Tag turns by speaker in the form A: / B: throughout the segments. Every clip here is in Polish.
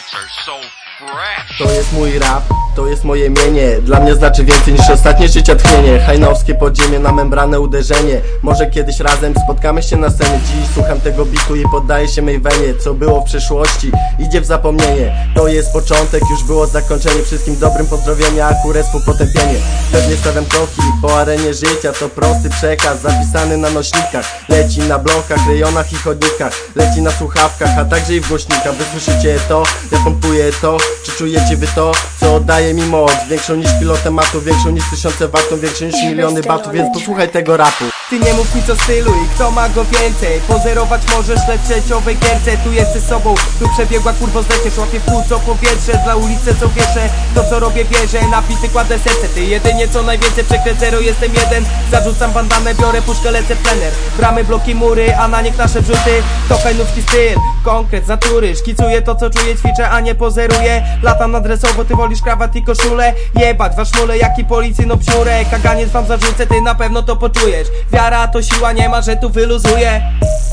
A: beats are so fresh.
B: To jest mój rap, to jest moje mienie. Dla mnie znaczy więcej niż ostatnie życia tchnienie. Hajnowskie podziemie na membranę uderzenie. Może kiedyś razem spotkamy się na scenie. Dziś słucham tego bitu i poddaję się mej wenie. Co było w przeszłości idzie w zapomnienie. To jest początek, już było zakończenie. Wszystkim dobrym pozdrowienia, a kurestwu potępienie. Pewnie stawiam kroki po arenie życia. To prosty przekaz zapisany na nośnikach. Leci na blokach, rejonach i chodnikach. Leci na słuchawkach, a także i w głośnikach. Wy słyszycie to, ja pompuję to. Czy czujecie wy to, co oddaje mi moc? Większą niż pilotę matu, większą niż 1000 watów, większą niż miliony batów. Więc posłuchaj tego rapu.
C: Ty nie mów nic o stylu i kto ma go więcej. Pozerować możesz, lecz trzeciowej gierce. Tu jesteś sobą, tu przebiegła kurwo zleciesz. Łapie w kółco powietrze, dla ulicy co wierzę. To co robię bierze, napisy kładę serce. Ty jedynie co najwięcej przekręt zero, jestem jeden. Zarzucam bandanę, biorę puszkę, lecę plener. Bramy, bloki, mury, a na nich nasze wrzuty. To hajnówki styl, konkret z natury. Szkicuję to co czuję, ćwiczę, a nie pozeruję. Latam nadresowo, ty wolisz krawat i koszulę. Jebać wasz mule, jak i policji no psiurę. Kaganiec wam zarzucę, ty na pewno to poczujesz. Wiara to siła, nie ma, że tu wyluzuje.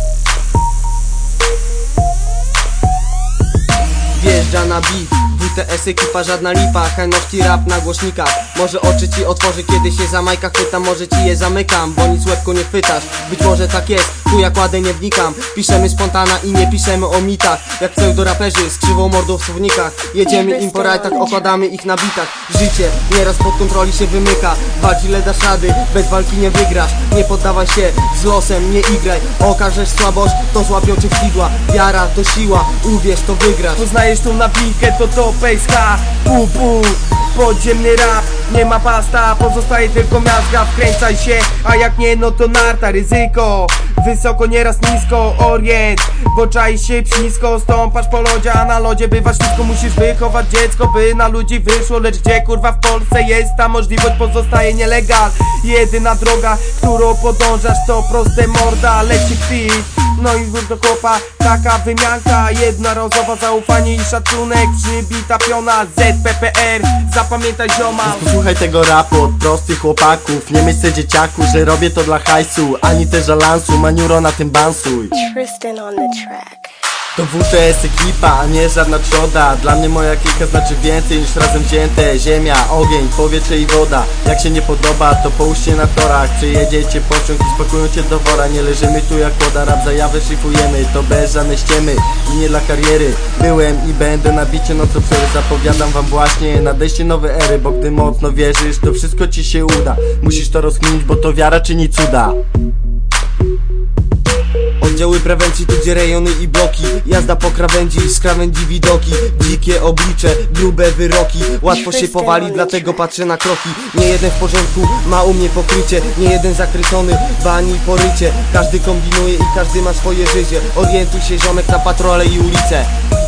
D: Wjeżdża na beat, WTS ekipa, żadna lipa. Hajnowski rap na głośnikach. Może oczy ci otworzy, kiedy się za majkach pytam. Może ci je zamykam, bo nic łebku nie chwytasz. Być może tak jest, chuja kładę, nie wnikam. Piszemy spontana i nie piszemy o mitach. Jak pseudoraperzy z krzywą mordą w słownikach. Jedziemy im po rajtach, okładamy ich na bitach. Życie nieraz pod kontroli się wymyka. Walcz ile dasz rady, bez walki nie wygrasz. Nie poddawaj się z losem, nie igraj. Okażesz słabość, to złapią cię w sidła. Wiara to siła, uwierz to wygrasz.
C: Poznajesz tą nawilkę, to pejska. Pu, podziemny rap, nie ma pasta. Pozostaje tylko miazga, wkręcaj się. A jak nie, no to narta, ryzyko. Wysoko, nieraz nisko, orient. Bo czai się psisko, stąpasz po lodzie, a na lodzie bywa ślisko. Musisz wychować dziecko, by na ludzi wyszło. Lecz gdzie kurwa w Polsce jest ta możliwość? Pozostaje nielegal. Jedyna droga, którą podążasz, to proste morda. Leci kwit, no i do kopa. Taka wymianka, jednorazowa, zaufanie i szacunek. Przybita piona, ZPPR. Zapamiętaj zioma.
B: Posłuchaj tego rapu od prostych chłopaków. Nie myśl dzieciaku, że robię to dla hajsu, ani też żalansu, maniuro na tym bansuj.
E: Tristan on the track.
B: To WTS ekipa, a nie żadna trzoda. Dla mnie moja kilka znaczy więcej niż razem wzięte. Ziemia, ogień, powietrze i woda. Jak się nie podoba, to połóżcie na torach. Przejedziecie pociąg i spakują cię do wora. Nie leżymy tu jak kłoda, rap zajawę szlifujemy. To bez żadnej ściemy i nie dla kariery. Byłem i będę na bicie co przery. Zapowiadam wam właśnie nadejście nowej ery. Bo gdy mocno wierzysz, to wszystko ci się uda. Musisz to rozkminić, bo to wiara czyni cuda.
D: Oddziały prewencji, tu gdzie rejony i bloki. Jazda po krawędzi, z krawędzi widoki. Dzikie oblicze, grube wyroki. Łatwo się powali, dlatego patrzę na kroki. Nie jeden w porządku, ma u mnie pokrycie. Nie jeden zakrytony, bani porycie. Każdy kombinuje i każdy ma swoje życie. Orientuj się ziomek na patrole i ulice.